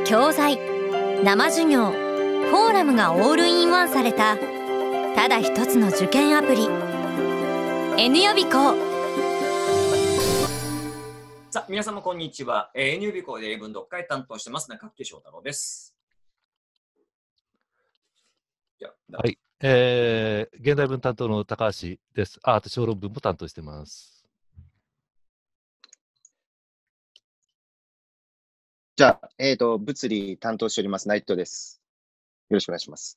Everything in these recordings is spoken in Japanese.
教材、生授業、フォーラムがオールインワンされたただ一つの受験アプリ N 予備校。 さあ皆様こんにちは。N 予備校で英文読解担当してます中木翔太郎です。 はい、現代文担当の高橋です。あと小論文も担当してます。 じゃあ、物理担当しております内藤です。よろしくお願いします。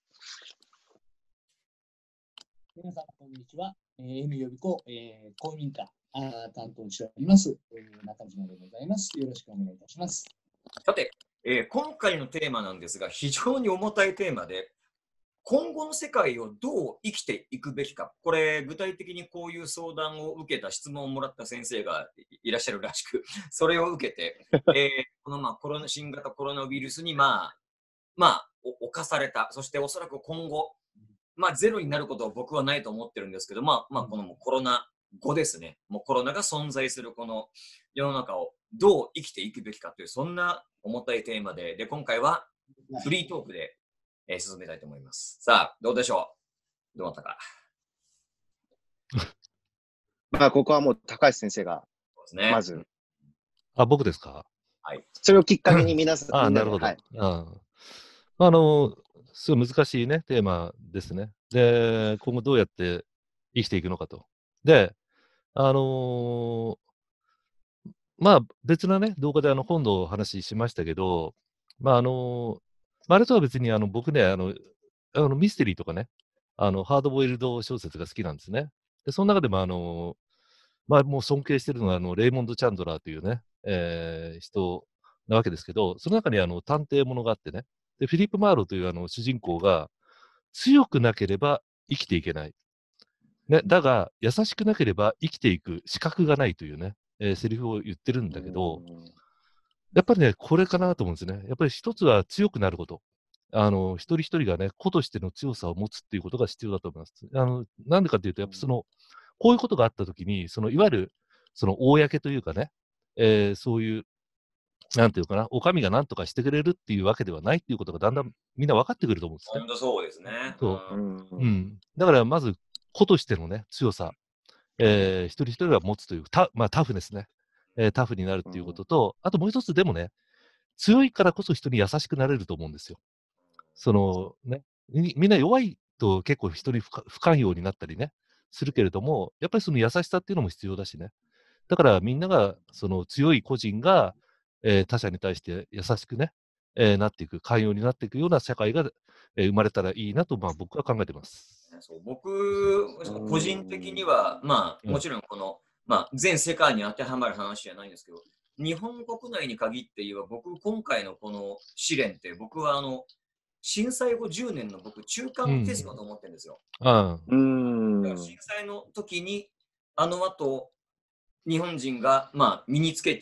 皆さんこんにちは。N 予備校、公民科担当しております、中島でございます。よろしくお願いいたします。 さて、今回のテーマなんですが、非常に重たいテーマで、今後の世界をどう生きていくべきか、これ具体的にこういう相談を受けた質問をもらった先生がいらっしゃるらしく、それを受けて、この新型コロナウイルスに侵された、そしておそらく今後、ゼロになることは僕はないと思ってるんですけど、このコロナ後ですね、もうコロナが存在するこの世の中をどう生きていくべきかという、そんな重たいテーマで、今回はフリートークで進めたいと思います。さあ、どうでしょう？どうだったか。 ここはもう高橋先生が、まず。 僕ですか？ はい。 それをきっかけに皆さん。 なるほど。はい、すごい難しいね、テーマですね。で、今後どうやって生きていくのかと。で、別なね、動画で本の話しましたけど、あれとは別に僕ね、ミステリーとかね、ハードボイルド小説が好きなんですね。で、その中でももう尊敬してるのはレイモンド・チャンドラーというね、人なわけですけど、その中に探偵ものがあってね、で、フィリップ・マーロという主人公が、強くなければ生きていけない。ね、だが、優しくなければ生きていく資格がないというね、セリフを言ってるんだけど、やっぱりね、これかなと思うんですね。やっぱり一つは強くなること。一人一人がね、個としての強さを持つっていうことが必要だと思います。なんでかっていうと、やっぱこういうことがあったときに、いわゆる、公というかね、そういう、なんていうかな、お上が何とかしてくれるっていうわけではないっていうことがだんだんみんな分かってくると思うんですね。 本当そうですね。 だからまず、個としてのね、強さ、一人一人が持つという、タフですね。タフになるっていうことと、あともう一つでもね、強いからこそ人に優しくなれると思うんですよ。みんな弱いと結構人に不寛容になったりね、するけれども、やっぱりその優しさっていうのも必要だしね。だからみんなが、強い個人が、他者に対して優しくね、なっていく、寛容になっていくような社会が、生まれたらいいなと、僕は考えてます。 僕、個人的には、もちろんこの、全世界に当てはまる話じゃないんですけど、日本国内に限って言えば、僕、今回のこの試練って、僕は震災後10年の僕、中間テストだと思ってるんですよ。だから震災の時に、後、日本人が、身につけ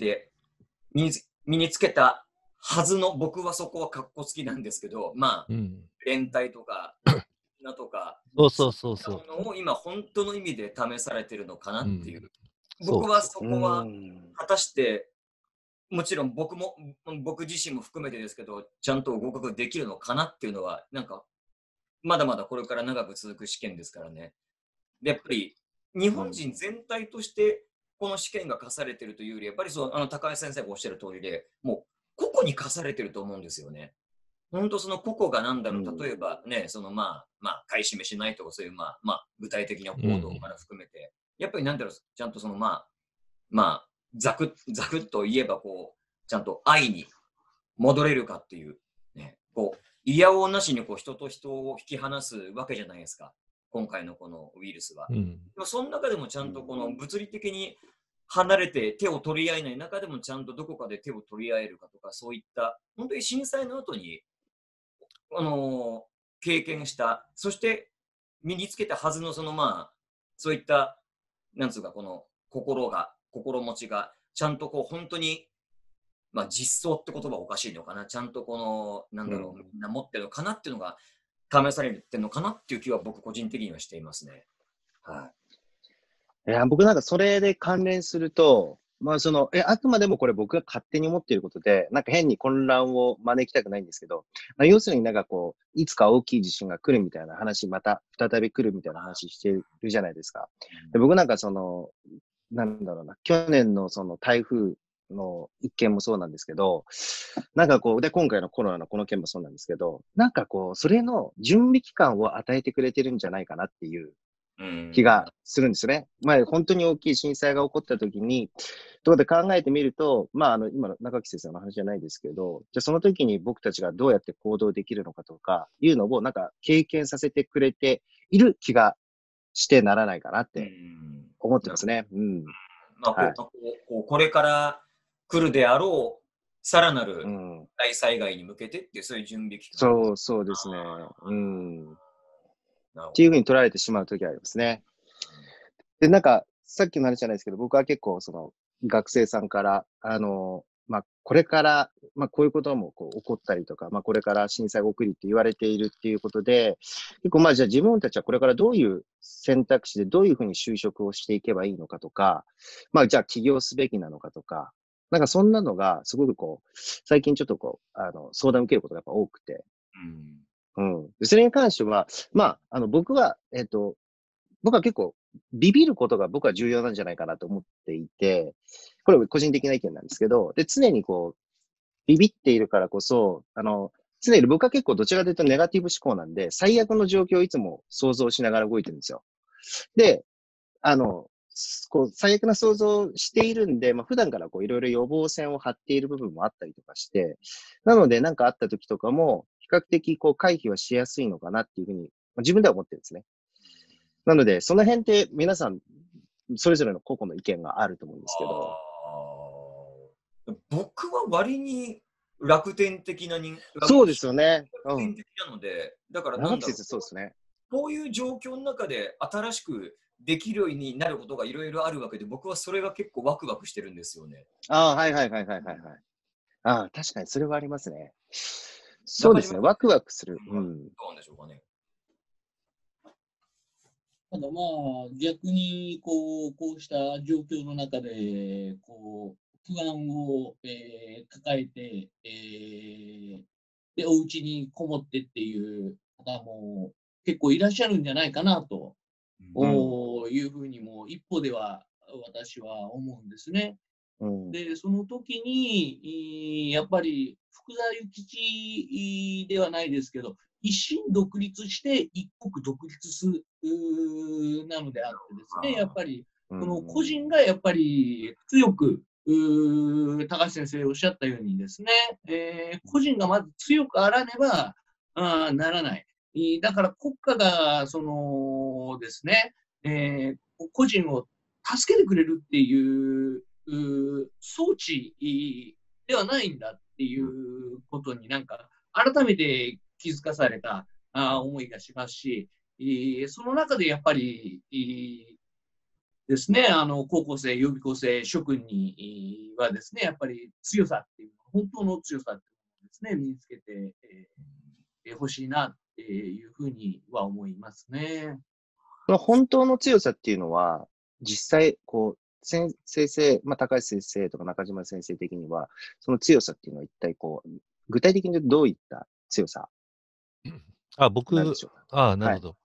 たはずの、僕はそこはかっこつきなんですけど、連帯とか、とか、 そうを今本当の意味で試されてるのかなっていう。僕はそこは果たしてもちろん僕自身も含めてですけど、ちゃんと合格できるのかなっていうのは、まだまだこれから長く続く試験ですからね。で、やっぱり日本人全体としてこの試験が課されてるというより、やっぱり高橋先生がおっしゃる通りで、もう個々に課されてると思うんですよね。本当その個々が例えばね、買い占めしないとかそういう具体的な行動から含めて、やっぱりちゃんとざくっと言えばちゃんと愛に戻れるかっていう、ね、いやおうなしに人と人を引き離すわけじゃないですか。今回のこのウイルスは。その中でもちゃんとこの物理的に離れて手を取り合えない中でもちゃんとどこかで手を取り合えるかとか、そういった本当に震災の後に経験した、そして身につけたはずのそういったなんつうかこの心持ちがちゃんと本当に実装って言葉はおかしいのかな、ちゃんとみんな持ってるのかなっていうのが試されてるのかなっていう気は僕個人的にはしていますね。 僕それで関連すると、 まああくまでもこれ僕が勝手に思っていることで、なんか変に混乱を招きたくないんですけど、まあ、要するになんかこう、いつか大きい地震が来るみたいな話、また再び来るみたいな話してるじゃないですか。で僕なんかなんだろうな、去年のその台風の一件もそうなんですけど、なんかこう、で、今回のコロナのこの件もそうなんですけど、なんかこう、それの準備期間を与えてくれてるんじゃないかなっていう気がするんですよね。まあ、本当に大きい震災が起こった時に、ということで考えてみると、まあ、今の中木先生の話じゃないですけど、じゃあその時に僕たちがどうやって行動できるのかとか、いうのをなんか経験させてくれている気がしてならないかなって思ってますね。うん。 まあ、これから来るであろう、さらなる大災害に向けてっていう、そういう準備期間。 そうですね。うん。っていうふうに捉えてしまうときありますね。で、なんか、さっきの話じゃないですけど、僕は結構、学生さんから、まあ、これから、まあ、こういうことも起こったりとか、まあ、これから震災が起こりって言われているっていうことで、結構、まあ、じゃあ自分たちはこれからどういう選択肢でどういうふうに就職をしていけばいいのかとか、まあ、じゃあ起業すべきなのかとか、なんかそんなのが、すごく最近ちょっと相談を受けることがやっぱ多くて、うん。それに関しては、まあ、僕は結構、ビビることが僕は重要なんじゃないかなと思っていて、これは個人的な意見なんですけど、で、常にビビっているからこそ、常に僕は結構どちらかというとネガティブ思考なんで、最悪の状況をいつも想像しながら動いてるんですよ。で、最悪な想像をしているんで、まあ、普段からいろいろ予防線を張っている部分もあったりとかして、なので、なんかあった時とかも、比較的回避はしやすいのかなっていうふうに、まあ、自分では思ってるんですね。なので、その辺って皆さん、それぞれの個々の意見があると思うんですけど。 僕は割に楽天的なそうですよね。 楽天的なので、だから長木先生、そうですね。 こういう状況の中で新しくできるようになることがいろいろあるわけで、僕はそれが結構ワクワクしてるんですよね。 はい。ああ、確かにそれはありますね。そうですね、ワクワクする。 どうなんでしょうかね。 ただまあ、逆にこうした状況の中で、不安を、抱えて、で、お家にこもってっていう方も結構いらっしゃるんじゃないかなと、いうふうにも一方では私は思うんですね。で、その時に、やっぱり福沢諭吉ではないですけど、一心独立して一国独立するなのであってですね、やっぱり、この個人がやっぱり強く、高橋先生おっしゃったようにですね、個人がまず強くあらねばならない。だから国家が、ですね、個人を助けてくれるっていう装置ではないんだっていうことになんか改めて気づかされた思いがしますし、その中でやっぱりですね、高校生、予備校生、諸君にはですね、やっぱり強さっていう、本当の強さっていうのをですね、身につけてほしいなっていうふうには思いますね。 本当の強さっていうのは、実際、先生、まあ、高橋先生とか中島先生的には、その強さっていうのは一体具体的にどういった強さ僕、なるほど。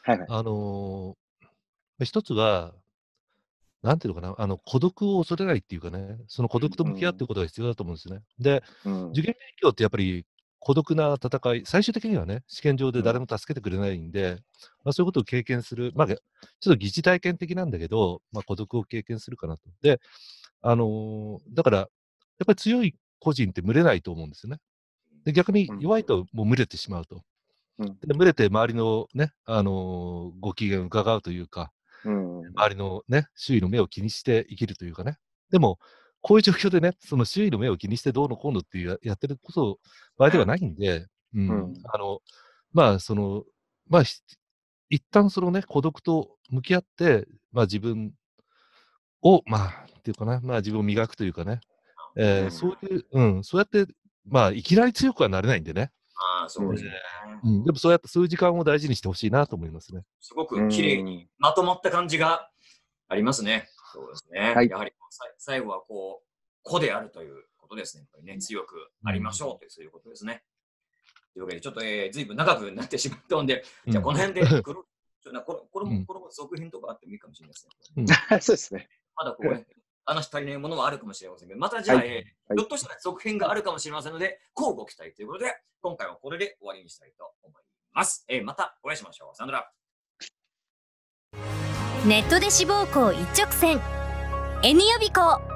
一つは、なんていうのかな、孤独を恐れないっていうかね、その孤独と向き合っていくことが必要だと思うんですね。で、受験勉強ってやっぱり孤独な戦い、最終的にはね、試験場で誰も助けてくれないんで、まあ、そういうことを経験する、まあ、ちょっと疑似体験的なんだけど、まあ、孤独を経験するかなと。で、だから、やっぱり強い個人って群れないと思うんですよね。で、逆に弱いともう群れてしまうと。で群れて周りのね、ご機嫌を伺うというか、周りのね、周囲の目を気にして生きるというかね。でも、こういう状況でね、その周囲の目を気にしてどうのこうのっていうやってること場合ではないんで、まあ、まあ、一旦そのね、孤独と向き合って、まあ自分を、まあ、っていうかな、まあ自分を磨くというかね、そういう、そうやって、まあ、いきなり強くはなれないんでね。 そうですね。 でもそうやってそういう時間を大事にしてほしいなと思いますね。 すごく綺麗にまとまった感じがありますね。 そうですね。 はいやはり最後はこう、子であるということですね。やっぱりね、強くありましょうという、そういうことですね。というわけで、ちょっと、ずいぶん長くなってしまったので、じゃあこの辺で、これも続編とかあってもいいかもしれないですね。 そうですね。 まだこうね、話足りないものはあるかもしれませんけど、またじゃあ、 はいひょっとしたら続編があるかもしれませんので、乞うご期待ということで、今回はこれで終わりにしたいと思います。またお会いしましょう。さよなら。 ネットで志望校一直線 N 予備校。